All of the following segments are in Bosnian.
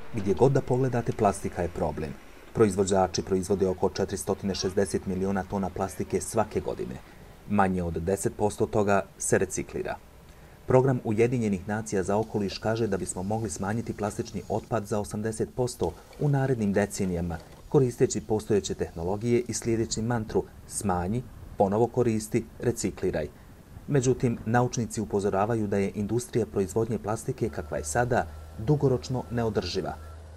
Gdje god da pogledate, plastika je problem. Proizvođači proizvode oko 460 miliona tona plastike svake godine. Manje od 10% toga se reciklira. Program Ujedinjenih nacija za okoliš kaže da bismo mogli smanjiti plastični otpad za 80% u narednim decenijama, koristeći postojeće tehnologije i slijedeći mantru smanji, ponovo koristi, recikliraj. Međutim, naučnici upozoravaju da je industrija proizvodnje plastike kakva je sada dugoročno neodrživa.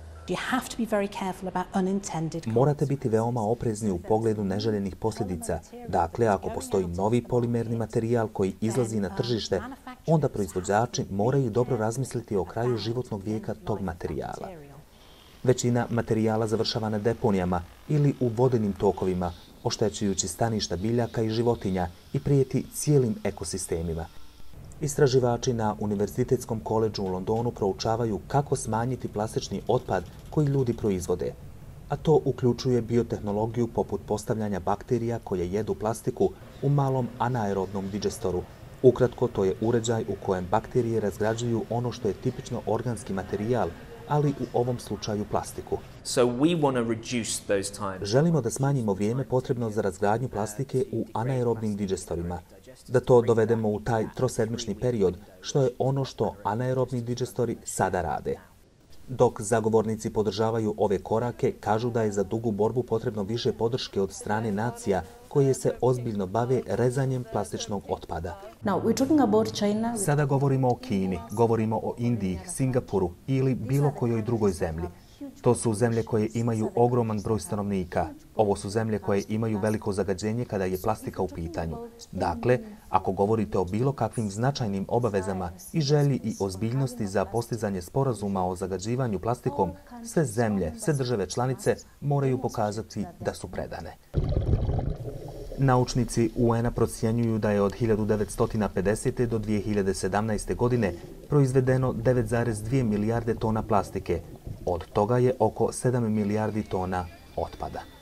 Morate biti veoma oprezni u pogledu neželjenih posljedica. Dakle, ako postoji novi polimerni materijal koji izlazi na tržište, onda proizvođači moraju dobro razmisliti o kraju životnog vijeka tog materijala. Većina materijala završava na deponijama ili u vodenim tokovima, oštećujući staništa biljaka i životinja i prijeti cijelim ekosistemima. Istraživači na Univerzitetskom koledžu u Londonu proučavaju kako smanjiti plastični otpad koji ljudi proizvode, a to uključuje biotehnologiju poput postavljanja bakterija koje jedu plastiku u malom anaerobnom digestoru. Ukratko, to je uređaj u kojem bakterije razgrađuju ono što je tipično organski materijal, ali u ovom slučaju plastiku. Želimo da smanjimo vrijeme potrebno za razgradnju plastike u anaerobnim digestorima, da to dovedemo u taj trosedmični period, što je ono što anaerobni digestori sada rade. Dok zagovornici podržavaju ove korake, kažu da je za dugu borbu potrebno više podrške od strane nacija koje se ozbiljno bave rezanjem plastičnog otpada. Sada govorimo o Kini, govorimo o Indiji, Singapuru ili bilo kojoj drugoj zemlji. To su zemlje koje imaju ogroman broj stanovnika. Ovo su zemlje koje imaju veliko zagađenje kada je plastika u pitanju. Dakle, ako govorite o bilo kakvim značajnim obavezama i želji i ozbiljnosti za postizanje sporazuma o zagađivanju plastikom, sve zemlje, sve države članice moraju pokazati da su predane. Naučnici UN-a procjenjuju da je od 1950. do 2017. godine proizvedeno 9,2 milijarde tona plastike. Od toga je oko 7 milijardi tona otpada.